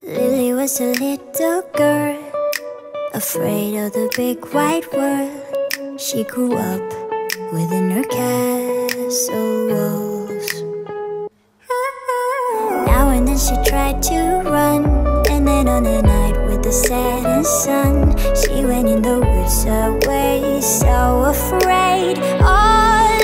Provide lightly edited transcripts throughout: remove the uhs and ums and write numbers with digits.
Lily was a little girl, afraid of the big white world. She grew up within her castle walls. Now and then she tried to run, and then on a night with the setting sun, she went in the woods away, so afraid, all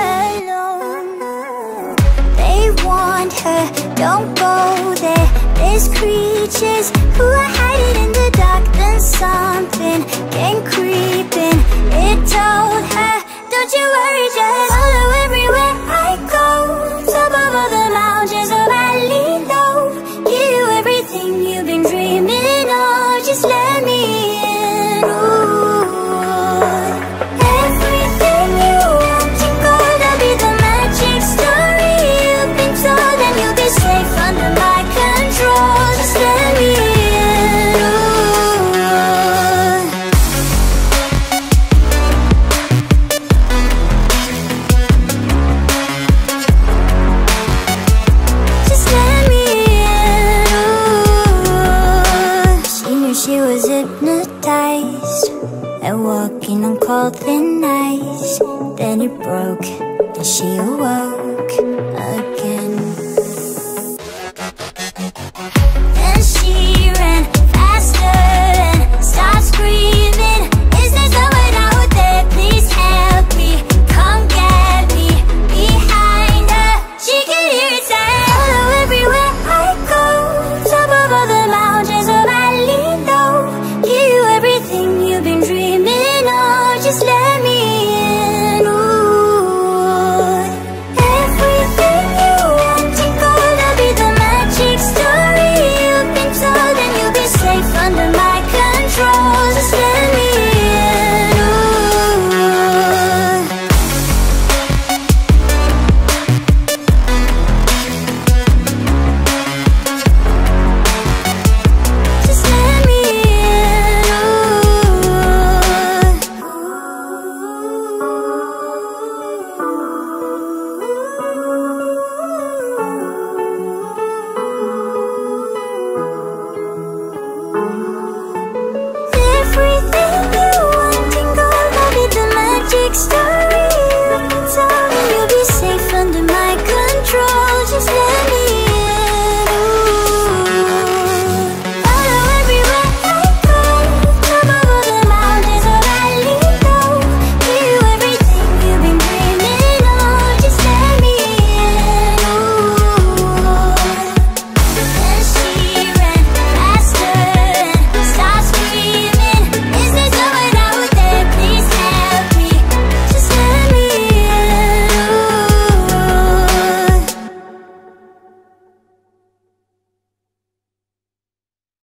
alone. They warned her, don't go there, there's creatures who are hiding in the dark. Then something came creeping, it told her, don't you worry, just follow everywhere I go. Top of all the mountains, a valley low, give you everything you've been dreaming of, just let me in. Ooh. Everything you want and gonna be the magic story you've been told, and you'll be safe under my control, just let me in. She was hypnotized and walking on cold thin ice. Then it broke and she awoke again. Then she ran faster and started screaming, is there someone out there? Please help me, come get me. Behind her, she could hear it say, follow everywhere I go. Top of all the mountains,